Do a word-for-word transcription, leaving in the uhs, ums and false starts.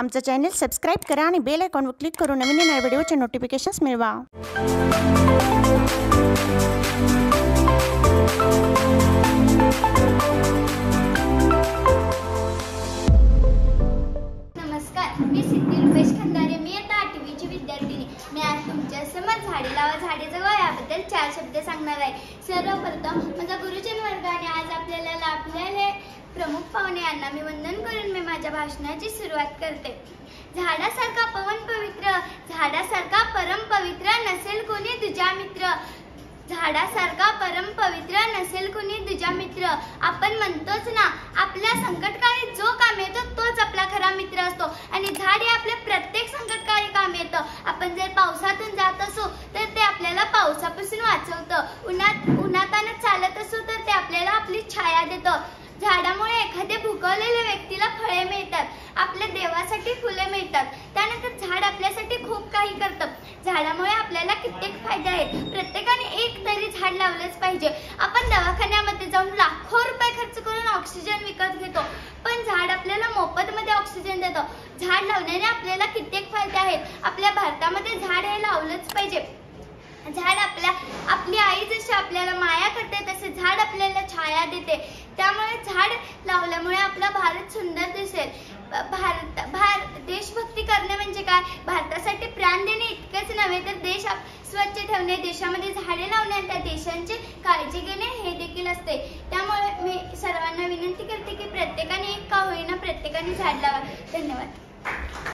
आमचं channel subscribe करा आणि बेल आयकॉनवर क्लिक करून नवीन नवीन व्हिडिओचे नोटिफिकेशन्स मिळवा। नमस्कार, मी सिद्धी रुपेश खंदारे। मी आता आठवीची विद्यार्थिनी। मी आज तुमच्या समोर झाडे लावा झाडे जगवा याबद्दल चार शब्द सांगणार आहे। सर्वप्रथम माझा गुरुजन वर्ग आणि आज आपल्याला लाभलेले प्रमुख पाहुणे यांना मी वंदन करून मी माझ्या भाषणाची सुरुवात करते। झाडासारखा पवन पवित्र, झाडासारखा परम पवित्र नसेल कोणी तुझा मित्र, झाडासारखा परम पवित्र नसेल कोणी तुझा मित्र। आपण म्हणतोच ना, आपल्या संकटकाळी जो काम येतो तोच आपला खरा मित्र असतो आणि झाड हे आपल्या प्रत्येक संकटकाळी काम येतं। आपण जर पावसातून जात असो तर ते आपल्याला पावसापासून वाचवतं, उन्हात उन्हातानं चालत असो तर ते आपल्याला आपली छाया देतं। झाडामुळे एखाद्या भुकवलेल्या व्यक्तीला फळे मिळतात, आपल्या देवासाठी फुले मिळतात, त्यानंतर झाड आपल्यासाठी खूप काही करतं। झाडामुळे आपल्याला कित्येक फायदे आहेत। प्रत्येकाने एक तरी झाड लावलंच पाहिजे। आपण दवाखान्यामध्ये जाऊन लाखो रुपये खर्च करून ऑक्सिजन विकत घेतो, पण झाड आपल्याला मोफत मध्ये ऑक्सिजन देतं। झाड लावण्याने आपल्याला कित्येक फायदे आहेत। आपल्या भारतामध्ये झाड हे लावलंच पाहिजे। झाड आपल्या आपली आई जशी आपल्याला माया करते तसे झाड आपल्याला छाया देते। त्यामुळे झाड लावल्यामुळे आपला भारत सुंदर दिसेल। भारत भारत देशभक्ती करणे म्हणजे काय? भारतासाठी प्राण देणे इतकेच नव्हे तर देश स्वच्छ ठेवणे, देशामध्ये झाडे लावणे आणि त्या देशांची काळजी घेणे हे देखील असते। त्यामुळे मी सर्वांना विनंती करते की प्रत्येकाने एक का होईना प्रत्येकाने झाड लावा। धन्यवाद।